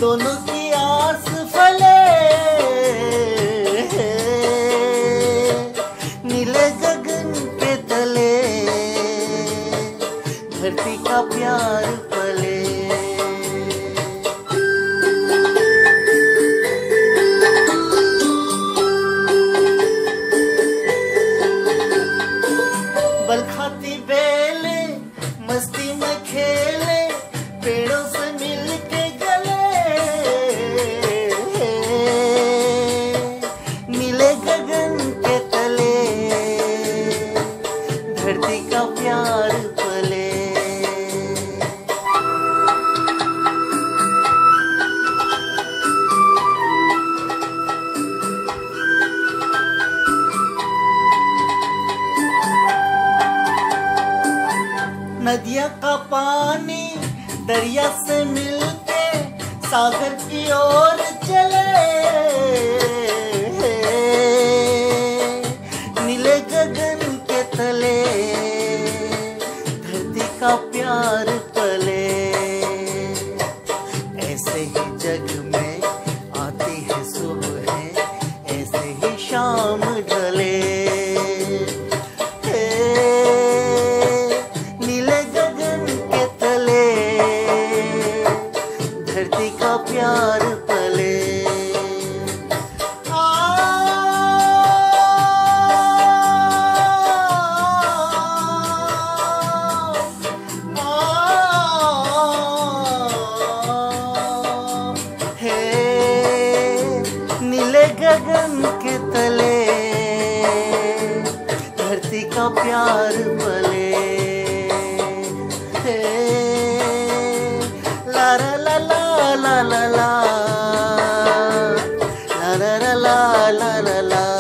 दोनों की आस फले, नीले गगन के तले धरती का प्यार पले। बल खाती बेले मस्ती में खेले, पेड़ों से मिल के गले, नीले गगन के तले धरती का प्यार पले। नदिया का पानी दरिया से मिलके सागर की ओर चले, नीले गगन के तले धरती का प्यार पले। ऐसे ही जग में आती है सुबह, ऐसे ही शाम ढले, धरती का प्यार पले। हे नीले गगन के तले धरती का प्यार पले। ला ला ला ला ला ला ला ला ला ला ला ला ला।